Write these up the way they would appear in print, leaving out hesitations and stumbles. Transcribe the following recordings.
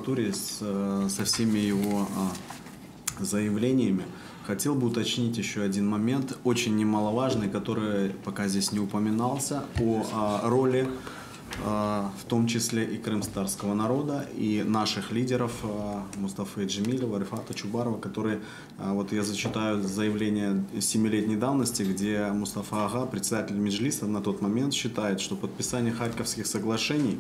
кандидатуре, со всеми его заявлениями. Хотел бы уточнить еще один момент, очень немаловажный, который пока здесь не упоминался, о роли, в том числе и крымстатарского народа, и наших лидеров Мустафы Джемилева, Рифата Чубарова, которые, вот я зачитаю заявление 7-летней давности, где Мустафа Ага, председатель Меджлиса, на тот момент считает, что подписание Харьковских соглашений,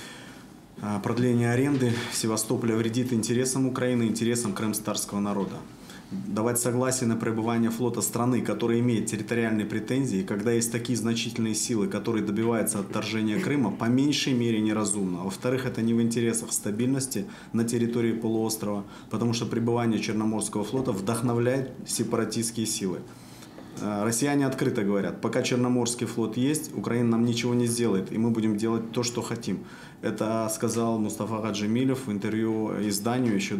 продление аренды Севастополя вредит интересам Украины, интересам крымстатарского народа. Давать согласие на пребывание флота страны, которая имеет территориальные претензии, когда есть такие значительные силы, которые добиваются отторжения Крыма, по меньшей мере неразумно. Во-вторых, это не в интересах стабильности на территории полуострова, потому что пребывание Черноморского флота вдохновляет сепаратистские силы. Россияне открыто говорят, пока Черноморский флот есть, Украина нам ничего не сделает, и мы будем делать то, что хотим. Это сказал Мустафа Ага Джемилев в интервью изданию еще в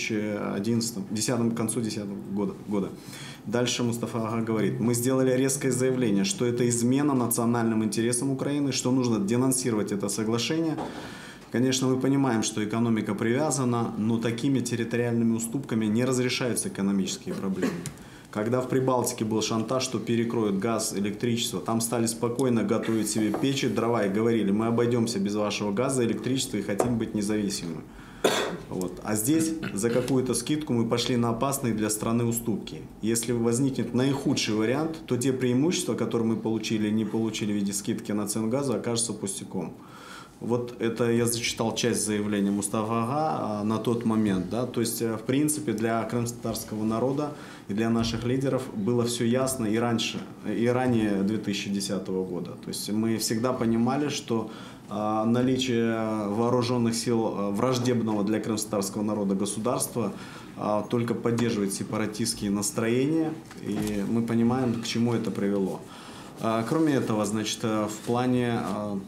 2010, к концу 2010 года. Дальше Мустафа Ага говорит, мы сделали резкое заявление, что это измена национальным интересам Украины, что нужно денонсировать это соглашение. Конечно, мы понимаем, что экономика привязана, но такими территориальными уступками не разрешаются экономические проблемы. Когда в Прибалтике был шантаж, что перекроют газ, электричество, там стали спокойно готовить себе печи, дрова и говорили, мы обойдемся без вашего газа, электричества и хотим быть независимыми. Вот. А здесь за какую-то скидку мы пошли на опасные для страны уступки. Если возникнет наихудший вариант, то те преимущества, которые мы получили или не получили в виде скидки на цену газа, окажутся пустяком. Вот это я зачитал часть заявления Мустафа Ага на тот момент. Да? То есть, в принципе, для крымстатарского народа и для наших лидеров было все ясно и раньше, и ранее 2010 года. То есть мы всегда понимали, что наличие вооруженных сил враждебного для крымстатарского народа государства только поддерживает сепаратистские настроения, и мы понимаем, к чему это привело. Кроме этого, значит, в плане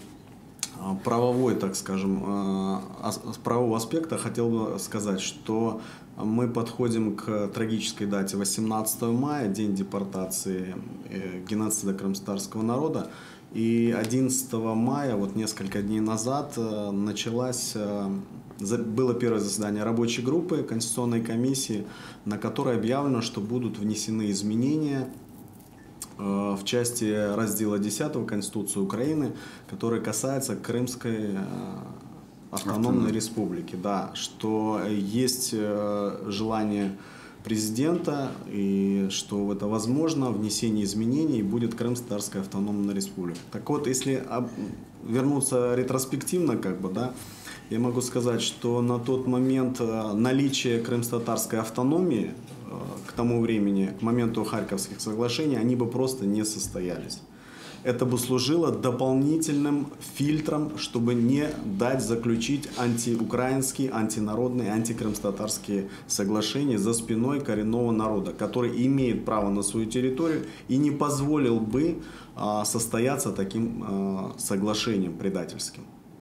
правовой, так скажем, правового аспекта хотел бы сказать, что мы подходим к трагической дате 18 мая, день депортации, геноцида крымстатарского народа. И 11 мая, вот несколько дней назад, было первое заседание рабочей группы Конституционной комиссии, на которой объявлено, что будут внесены изменения в части раздела 10 Конституции Украины, который касается Крымской автономной республики. Да, что есть желание президента и что это возможно внесение изменений, и будет Крымстатарская автономная республика. Так вот, если вернуться ретроспективно, да, я могу сказать, что на тот момент наличие крымстатарской автономии к тому времени, к моменту Харьковских соглашений, они бы просто не состоялись. Это бы служило дополнительным фильтром, чтобы не дать заключить антиукраинские, антинародные, антикрымстатарские соглашения за спиной коренного народа, который имеет право на свою территорию и не позволил бы состояться таким соглашением предательским.